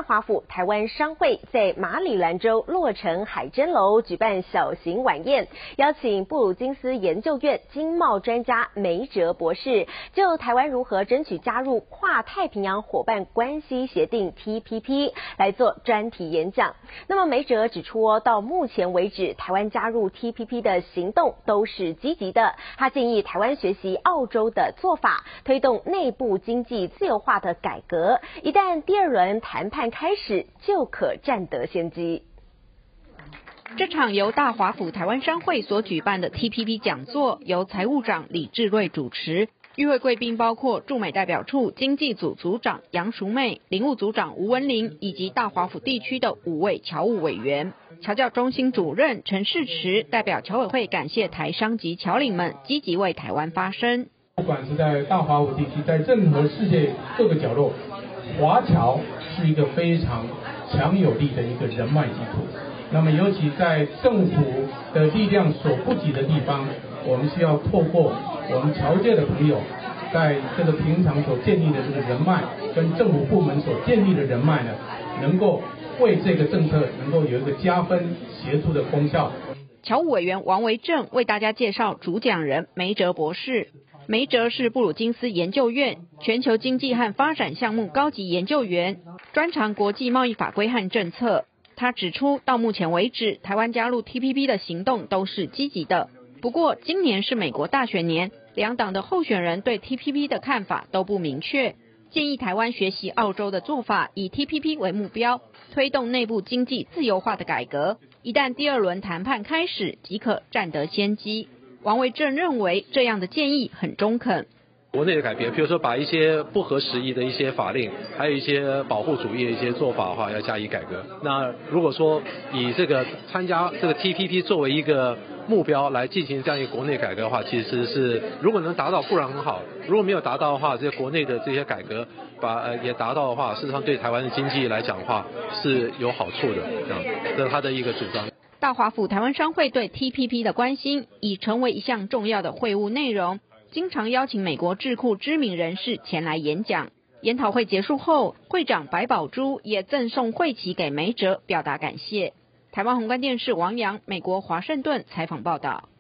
华府台湾商会在马里兰州洛城海珍楼举办小型晚宴，邀请布鲁金斯研究院经贸专家梅哲博士就台湾如何争取加入跨太平洋伙伴关系协定 TPP 来做专题演讲。那么梅哲指出，到目前为止，台湾加入 TPP 的行动都是积极的。他建议台湾学习澳洲的做法，推动内部经济自由化的改革。一旦第二轮谈判开始，就可占得先机。 这场由大华府台湾商会所举办的 TPP 讲座，由财务长李志瑞主持。与会贵宾包括驻美代表处经济组组长杨淑妹、林务组长吴文玲，以及大华府地区的5位侨务委员。侨教中心主任陈世池代表侨委会感谢台商及侨领们积极为台湾发声。 不管是在大华府地区，在任何世界各个角落，华侨是一个非常强有力的一个人脉基础。那么尤其在政府的力量所不及的地方，我们需要透过我们侨界的朋友，在这个平常所建立的这个人脉，跟政府部门所建立的人脉呢，能够为这个政策能够有一个加分协助的功效。 侨务委员王维正为大家介绍主讲人梅哲博士。梅哲是布鲁金斯研究院全球经济和发展项目高级研究员，专长国际贸易法规和政策。他指出，到目前为止，台湾加入 TPP 的行动都是积极的。不过，今年是美国大选年，两党的候选人对 TPP 的看法都不明确。建议台湾学习澳洲的做法，以 TPP 为目标，推动内部经济自由化的改革。一旦第二轮谈判开始，即可占得先机。王维正认为，这样的建议很中肯。 国内的改变，比如说把一些不合时宜的一些法令，还有一些保护主义的一些做法的话，要加以改革。那如果说以这个参加这个 TPP 作为一个目标来进行这样一个国内改革的话，其实是如果能达到固然很好，如果没有达到的话，这些国内的这些改革也达到的话，事实上对台湾的经济来讲的话是有好处的，这是他的一个主张。 大华府台湾商会对 TPP 的关心已成为一项重要的会务内容，经常邀请美国智库知名人士前来演讲。研讨会结束后，会长白宝珠也赠送会旗给梅哲，表达感谢。台湾宏观电视王洋，美国华盛顿采访报道。